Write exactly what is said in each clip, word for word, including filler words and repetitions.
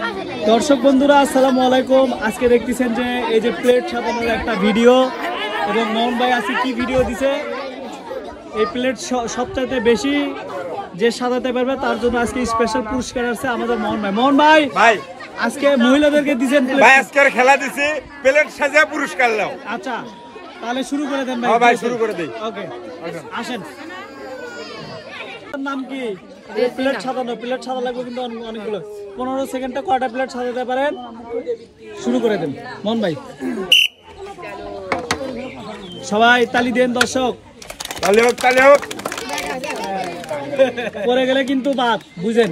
দর্শক বন্ধুরা আসসালামু আলাইকুম। আজকে দেখতেছেন যে এই যে প্লেট সাজানোর একটা ভিডিও, এবং মোহন ভাই আজকে কি ভিডিও দিছে, এই প্লেট সবচাইতে বেশি যে সাজাতে পারবে তার জন্য আজকে স্পেশাল পুরস্কার আছে আমাদের মোহন ভাই। মোহন ভাই ভাই আজকে মহিলাদেরকে দিবেন ভাই, আজকের খেলা দিছি প্লেট সাজা পুরস্কার নাও। আচ্ছা তাহলে শুরু করে দেন ভাই। হ্যাঁ ভাই শুরু করে দেই। ওকে আসেন। নাম কি? প্লেট সাজানো, প্লেট সাজা লাগবে কিন্তু অনেকগুলো। পনেরো সেকেন্ডে কয়টা প্লেট সাজাতে পারেন শুরু করে দেন মোহন ভাই। সবাই তালি দেন দর্শক, তালি হোক তালি হোক। পরে গেলে কিন্তু বাদ বুঝেন।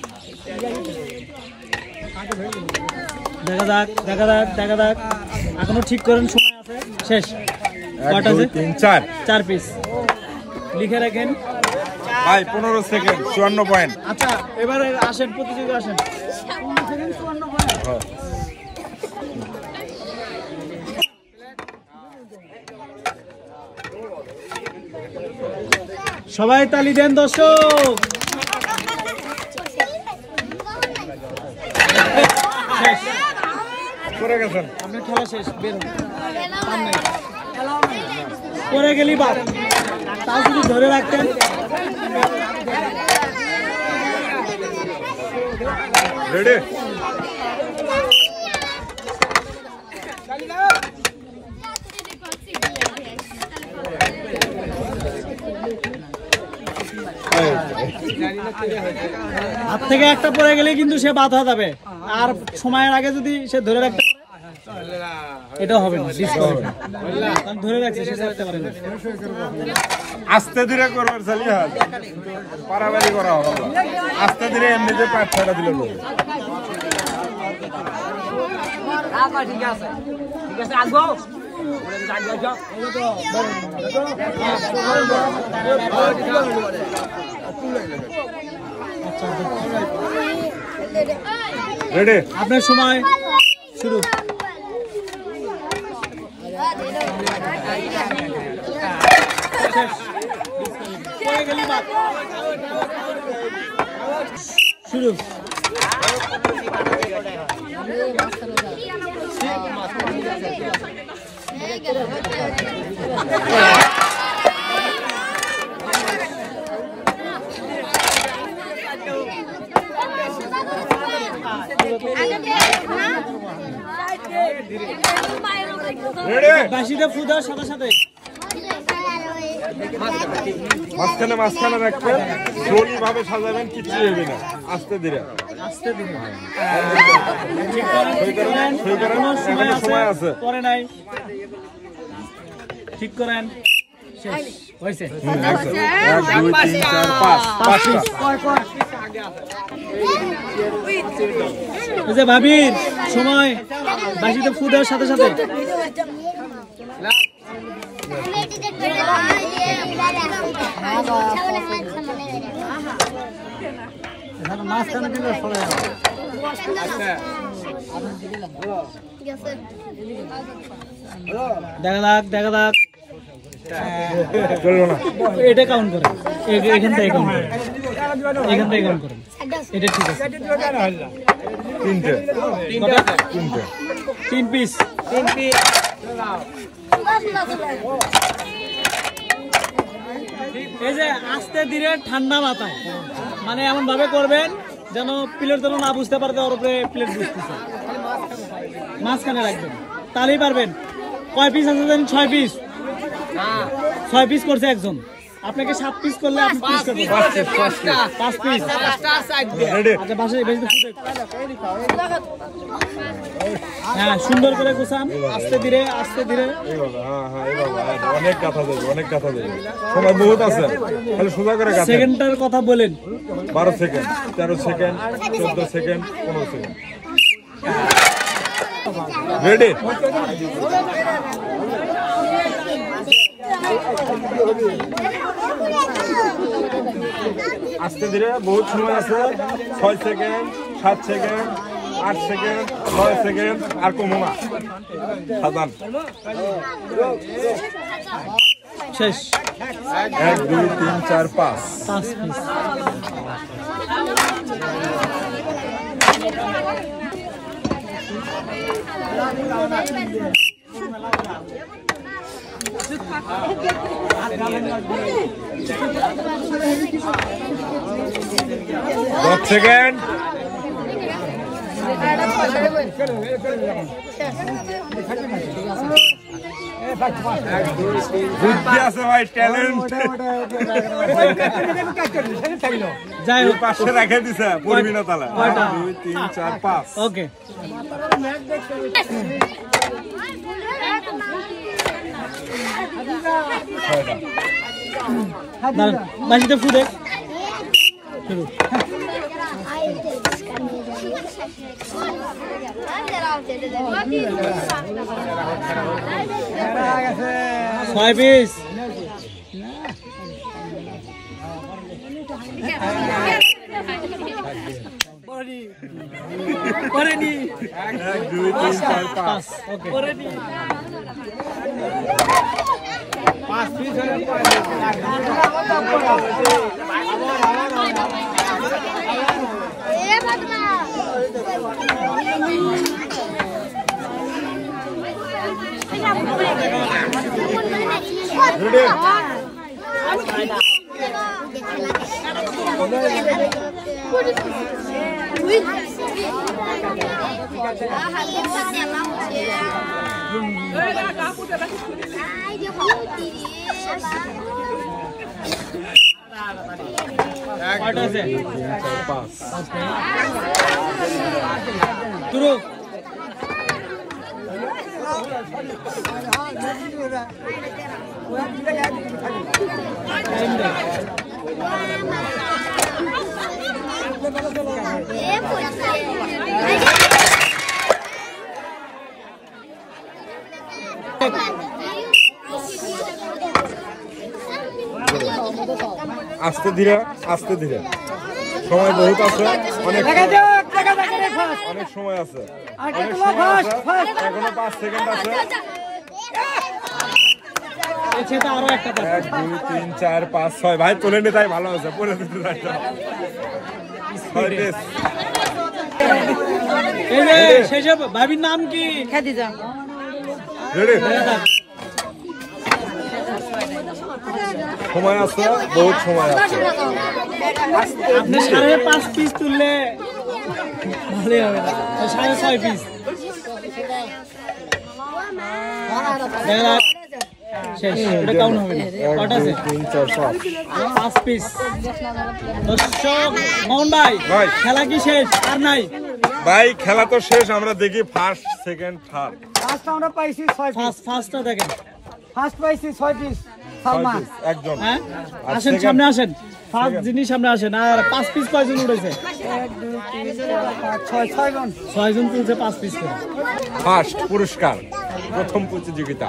দেখা যাক দেখা যাক দেখা যাক এখনো ঠিক করেন, সময় আছে। শেষ কয়টা আছে? তিন চার চার পিস লিখে রাখেন ভাই। পনেরো সেকেন্ড চুয়ান্ন পয়েন্ট। আচ্ছা এবারে আসেন, প্রতিযোগী আসেন। সবাই তালি দেন দর্শক। করে গেছেন আপনার খেলা শেষ, বের হন। পরে গেলি বাদ, তাও যদি ধরে রাখতেন। রেডি? হাত থেকে একটা পরে গেলে কিন্তু সে বাদ হয়ে যাবে, আর সময়ের আগে যদি সে ধরে রাখতে পারে এটা হবে না, ধরে রাখছে সে রাখতে পারে না। আস্তে ধীরে করবার চালিয়ে হাল পারাবারি করা হবে, আস্তে ধীরে এমনিতে পাঁচ ছয়টা দিলে হবে। ঠিক আছে ঠিক আছে আসবো। রেডি? আপনার সময় শুরু। শুরু। বাঁশিটা ফু দেওয়ার সাথে সাথে মাঝখানে মাঝখানে রাখবেন, স্লোলি ভাবে সাজাবেন, কিচ্ছু হবে না, আস্তে ধীরে আস্তে দিন। সময় আছে। পরে নাই, ঠিক করেন। শেষ হয়েছে। এক দুই তিন চার পাঁচ পাঁচটা। এই যে ভাবির সময় বাঁশিতে ফু দেওয়ার সাথে সাথে দেখা যাক দেখা যাক। চলবে না, এটা কাউন্ট করেন, এখান থেকে কাউন্ট করেন, এখান থেকে কাউন্ট করেন। এটা ঠিক আছে। তিনটে কটা? তিনটে তিন পিস। তিন পিস। এই যে আস্তে ধীরে ঠান্ডা মাথায়, মানে এমন ভাবে করবেন যেন প্লেট যেন না বুঝতে পারবে ওর উপরে প্লেট বুঝতেছে। মাঝখানে রাখবেন, তাহলেই পারবেন। কয় পিস আছে জানেন? ছয় পিস। ছয় পিস করছে একজন, আপনাকে সাত পিস করলে আপনি পিস করবেন। পাঁচ পিস। আচ্ছা বাসায় বেশি ফুটে। হ্যাঁ সুন্দর করে গোছান, আস্তে ধীরে আস্তে ধীরে। হ্যাঁ হ্যাঁ অনেক কথা দেবে, অনেক কথা দেবে, সময় বহুত আছে, তাহলে সোজা করে গাছেন। সেকেন্ডের কথা বলেন। বারো সেকেন্ড, তেরো সেকেন্ড, চোদ্দ সেকেন্ড, পনেরো সেকেন্ড। রেডি? আস্তে ধীরে, বহুত সময় আছে। ছয় সেকেন্ড, সাত সেকেন্ড, आठ सेकेंड नौ सेकेंड और कमो ना साधारण शेष एक दो तीन चार पाँच पाँच দশ সেকেন্ড বুদ্ধি আছে ভাই, ট্যালেন্ট। যাই হোক পাশে রেখে দিছে, পড়বি না তাহলে। কয়টা? দুই তিন চার পাঁচ। ওকে বাজিতে ফু দেখ শুরু। ছয় পিস করেনি এক দুই তিন চার পাঁচ। ওকে পাঁচ পিস হলে কয়টা আছে? চার পাঁচ। শুরু। আস্তে ধীরে আস্তে ধীরে, সময় বহুত আছে, অনেক অনেক সময় আছে, অনেক সময় আছে, এখনো পাঁচ সেকেন্ড আছে। এছাড়া আরো একটা পাস। এক দুই তিন চার পাঁচ ছয়। ভাই তোলে নি তাই ভালো আছে, পরে দিতে চাই না। ছয় পিস। এই যে শেষে ভাবির নাম কি? রেডি? সময় আছে, বহুত সময় আছে। আপনি সাড়ে পাঁচ পিস তুললে ভালোই হবে না, সাড়ে ছয় পিস। শেষ, এটা কাউন্ট হবে না। কটা আছে? তিন চার পাঁচ। পাঁচ পিস। দর্শক মোহন ভাই, ভাই। খেলা কি শেষ আর নাই? ভাই খেলা তো শেষ, আমরা দেখি ফার্স্ট সেকেন্ড থার্ড। ফার্স্ট আমরা পাইছি ছয় পিস ফার্স্ট ফার্স্টটা দেখেন। ফার্স্ট পাইছি ছয় পিস ছয় সালমান পিস, একজন। হ্যাঁ আর আসেন, second? সামনে আসেন, ফার্স্ট জিনিস সামনে আসেন। আর পাঁচ পিস কয়জন উঠেছে? এক দুই তিন চার পাঁচ ছয় ছয় জন ছয় জন তুলছে পাঁচ পিস করে। ফার্স্ট পুরস্কার, প্রথম প্রতিযোগিতা।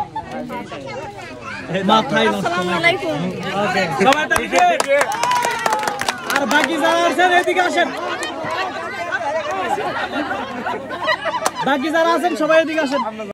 মাথায় নষ্ট নাকি? ওকে সবাই তালিকে। আর বাকি যারা আছেন এদিকে আসেন, বাকি যারা আছেন সবাই এদিকে আসেন।